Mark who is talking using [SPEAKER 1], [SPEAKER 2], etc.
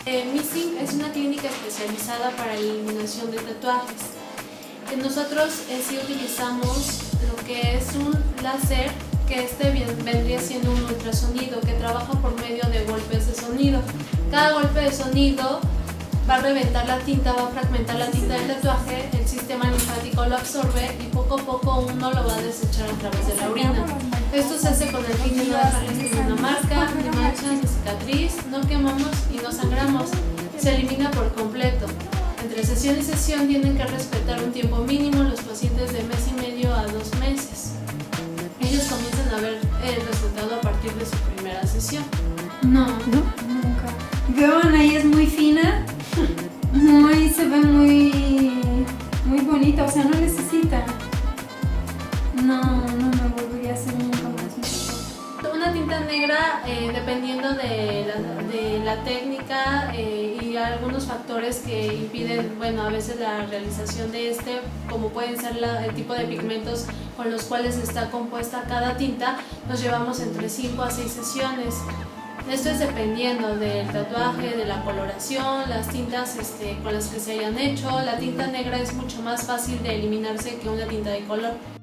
[SPEAKER 1] Missing es una clínica especializada para la eliminación de tatuajes. Nosotros sí utilizamos lo que es un láser, que vendría siendo un ultrasonido que trabaja por medio de golpes de sonido. Cada golpe de sonido va a reventar la tinta, va a fragmentar la tinta del tatuaje, el sistema linfático lo absorbe y poco a poco uno lo va a desechar a través de la orina. Esto se hace con el fin de no dejarles ninguna marca, ni mancha, ni cicatriz, no quemamos y no sangramos, se elimina por completo. Entre sesión y sesión tienen que respetar un tiempo mínimo los pacientes de mes y medio a 2 meses. Ellos comienzan a ver el resultado a partir de su primera sesión.
[SPEAKER 2] No, nunca. Veo a Anaí es muy fina, se ve muy bonita, o sea, no necesita. No me volvería a hacer nunca más.
[SPEAKER 1] Una tinta negra, dependiendo de la técnica y algunos factores que impiden, bueno, a veces la realización de como pueden ser el tipo de pigmentos con los cuales está compuesta cada tinta, nos llevamos entre 5 a 6 sesiones. Esto es dependiendo del tatuaje, de la coloración, las tintas con las que se hayan hecho. La tinta negra es mucho más fácil de eliminarse que una tinta de color.